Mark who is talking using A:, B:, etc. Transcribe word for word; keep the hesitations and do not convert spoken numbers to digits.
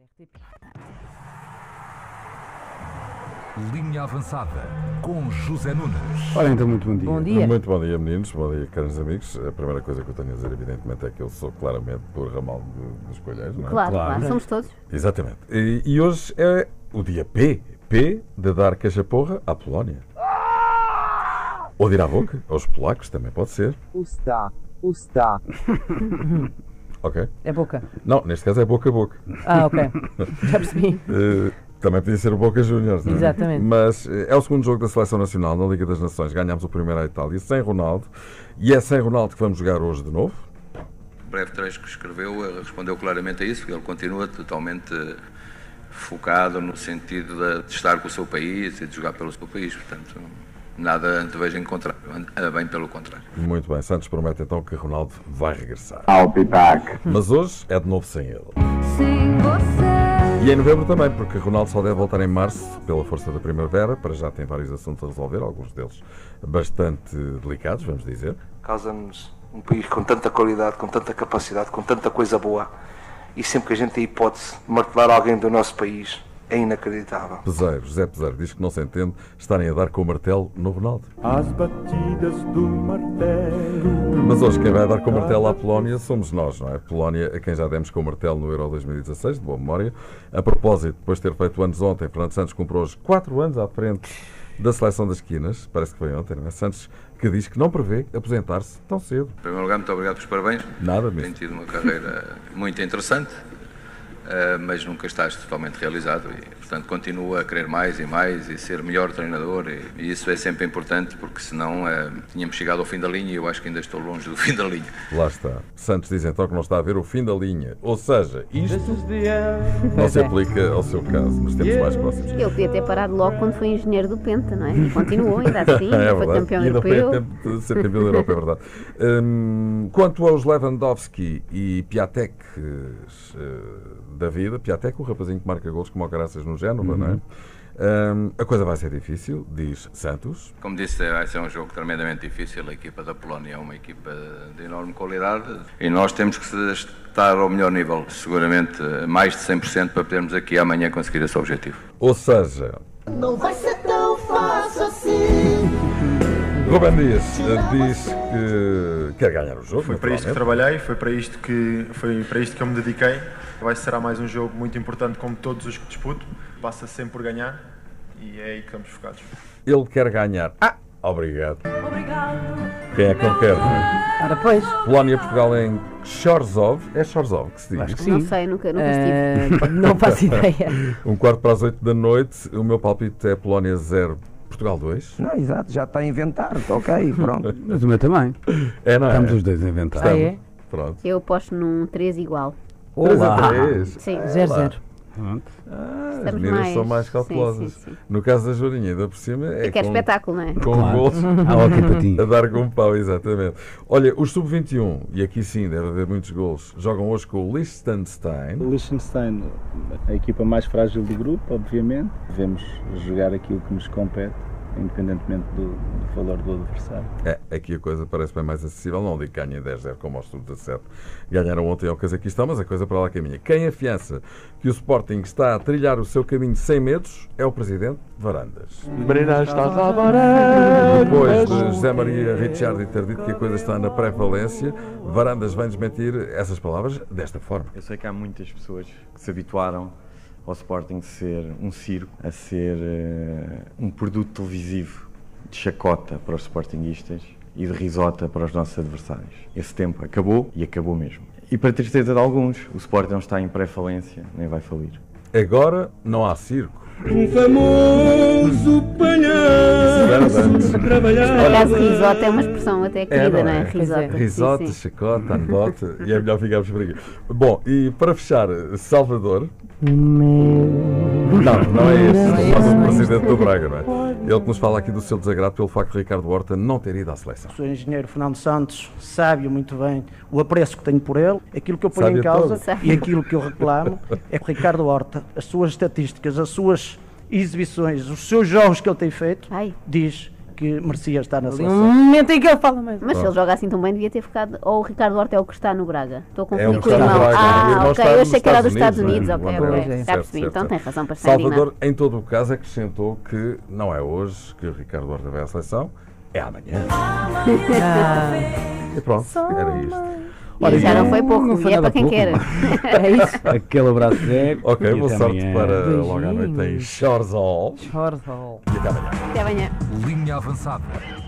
A: Linha Avançada, com José Nunes.
B: Ora então, muito bom dia.
C: Bom dia.
D: Muito bom dia, meninos. Bom dia, caros amigos. A primeira coisa que eu tenho a dizer, evidentemente, é que eu sou claramente por ramal de, dos Coelheiros, não é?
C: Claro,
B: Claro.
C: claro, somos todos.
D: Exatamente. E, e hoje é o dia P. P de dar cachaporra à Polónia. Ou de ir à boca, aos polacos, também pode ser.
E: Usta, usta.
D: Ok?
C: É boca.
D: Não, neste caso é boca a boca.
C: Ah, ok. Já percebi.
D: Uh, também podia ser o Boca Juniors, não é?
C: Exatamente.
D: Mas uh, é o segundo jogo da Seleção Nacional na Liga das Nações. Ganhámos o primeiro à Itália sem Ronaldo. E é sem Ronaldo que vamos jogar hoje de novo.
F: O breve trecho que escreveu eh, respondeu claramente a isso. Ele continua totalmente eh, focado no sentido de, de estar com o seu país e de jogar pelo seu país. Portanto, nada antevejo em contrário, anda bem pelo contrário.
D: Muito bem, Santos promete então que Ronaldo vai regressar.
E: I'll be back.
D: Mas hoje é de novo sem ele.
C: Sem você.
D: E em novembro também, porque Ronaldo só deve voltar em março pela força da primavera. Para já tem vários assuntos a resolver, alguns deles bastante delicados, vamos dizer.
G: Causa-nos um país com tanta qualidade, com tanta capacidade, com tanta coisa boa, e sempre que a gente tem a hipótese de martelar alguém do nosso país, é inacreditável.
D: Peseiro, José Peseiro, diz que não se entende estarem a dar com o martelo no Ronaldo.
H: As batidas do martelo.
D: Mas hoje quem vai dar com o martelo à Polónia somos nós, não é? Polónia, a quem já demos com o martelo no Euro dois mil e dezasseis, de boa memória. A propósito, depois de ter feito anos ontem, Fernando Santos comprou hoje quatro anos à frente da seleção das esquinas, parece que foi ontem, não é? Santos que diz que não prevê aposentar-se tão cedo.
F: Em primeiro lugar, muito obrigado pelos parabéns.
D: Nada
F: Tem
D: mesmo.
F: tido uma carreira muito interessante, eh, mas nunca estás totalmente realizado e, portanto, continua a querer mais e mais e ser melhor treinador e, e isso é sempre importante porque senão eh, tínhamos chegado ao fim da linha e eu acho que ainda estou longe do fim da linha.
D: Lá está. Santos diz então que não está a ver o fim da linha. Ou seja, isto não se aplica ao seu caso, nos tempos mais próximos.
C: Ele podia ter parado logo quando foi engenheiro do Penta, não é? E continuou ainda assim,
D: É
C: foi
D: verdade.
C: campeão
D: E ainda foi
C: europeu.
D: a tempo de ser campeão da Europa, é verdade. Hum, quanto aos Lewandowski e Piatek uh, da vida, Piatek, o rapazinho que marca golos como o caraças no Génova, não é? Hum, a coisa vai ser difícil, diz Santos.
F: Como disse, vai ser um jogo tremendamente difícil. A equipa da Polónia é uma equipa de enorme qualidade e nós temos que estar ao melhor nível, seguramente mais de cem por cento para podermos aqui amanhã conseguir esse objetivo.
D: Ou seja,
I: não vai ser tão fácil assim.
D: Rubén Dias uh, diz que quer ganhar o jogo.
J: Foi para isto que trabalhei, foi para isto que, foi para isto que eu me dediquei. Vai ser mais um jogo muito importante como todos os que disputo. Passa sempre por ganhar e é aí que estamos focados.
D: Ele quer ganhar. Ah, obrigado. Quem é que não quer?
C: Ora, pois.
D: Polónia-Portugal em Chorzów. É Chorzów que se diz?
B: Acho que
C: Não
B: sim.
C: sei, nunca, nunca
B: Eh,
C: estive. Não faço ideia.
D: Um quarto para as oito da noite. O meu palpite é Polónia zero, Portugal dois.
E: Não, exato, já está a inventar. Ok, pronto.
B: Mas o meu também.
D: É, não é?
B: Estamos os dois a inventar.
C: Ah, é?
D: Pronto.
C: Eu aposto num três igual.
D: três a
B: Olá.
D: três.
C: Sim.
B: zero zero. Pronto.
D: Ah, as
C: Estamos
D: meninas
C: mais-
D: são mais
C: sim,
D: cautelosas.
C: sim, sim.
D: No caso da Jorinha, ainda por cima, é
C: É que é
D: com,
C: espetáculo, não é?
D: com
B: Claro.
D: gols
B: Ah, ok, patinho.
D: a dar com pau, exatamente. Olha, os sub vinte e um, e aqui sim deve haver muitos gols, jogam hoje com o Liechtenstein.
K: O Liechtenstein, a equipa mais frágil do grupo, obviamente. Devemos jogar aquilo que nos compete, independentemente do, do valor do adversário.
D: É, aqui a coisa parece bem mais acessível. Não digo que ganhem dez a zero como aos sub dezassete. Ganharam ontem ao Cazaquistão, mas a coisa para lá caminha. Quem afiança que o Sporting está a trilhar o seu caminho sem medos é o presidente Varandas. Depois de José Maria Ricciardi ter dito que a coisa está na pré-valência, Varandas vem desmentir essas palavras desta forma.
L: Eu sei que há muitas pessoas que se habituaram ao Sporting ser um circo, a ser uh, um produto televisivo de chacota para os sportinguistas e de risota para os nossos adversários. Esse tempo acabou e acabou mesmo. E para tristeza de alguns, o Sporting não está em pré-falência, nem vai falir.
D: Agora não há circo.
H: Um famoso palhaço
C: Por
H: trabalhar.
C: acaso, risota é uma expressão até querida, não é?
D: não é?
C: Risota.
D: Risota,
C: Sim, sim.
D: chacota, anedote, e é melhor ficarmos por aqui. Bom, e para fechar, Salvador. Não, não é esse, mas o presidente do Braga, não é? Ele que nos fala aqui do seu desagrado pelo facto de Ricardo Horta não ter ido à seleção.
M: O senhor engenheiro Fernando Santos sabe muito bem o apreço que tenho por ele, aquilo que eu ponho
D: Sabe
M: em causa
C: todo.
M: e aquilo que eu reclamo é que o Ricardo Horta, as suas estatísticas, as suas exibições, os seus jogos que ele tem feito,
C: Ai.
M: diz que merecia estar na
N: Ali
M: seleção.
N: um momento em que ele fala mais.
C: Mas se ele joga assim tão bem, devia ter ficado. Ou o Ricardo Horta é o que está no Braga. Estou a confundir
D: É o que
C: com o
D: está no
C: irmão.
D: Braga. O
C: Ah,
D: irmão
C: ok.
D: está
C: Eu
D: nos
C: achei que era dos
D: Estados
C: Estados
D: Unidos,
C: Unidos.
D: não é?
C: Ok,
D: O
C: ok.
D: André.
C: Já
D: Certo,
C: percebi.
D: certo,
C: Então
D: certo.
C: tem razão para estar indignado.
D: Salvador, em todo o caso, acrescentou que não é hoje que o Ricardo Horta vai à seleção, é amanhã.
N: Ah.
D: E pronto, era isto.
C: E já não foi pouco,
B: não foi
C: e é
B: nada
C: para quem
B: pouco,
C: quer.
N: É isso.
B: Aquele abraço cego.
D: Ok,
B: e
D: boa
B: até
D: sorte
B: amanhã.
D: para
N: Beijinhos.
D: logo à noite em Chorzol.
N: Chorzol.
D: E até amanhã.
C: Até amanhã.
A: Linha avançada.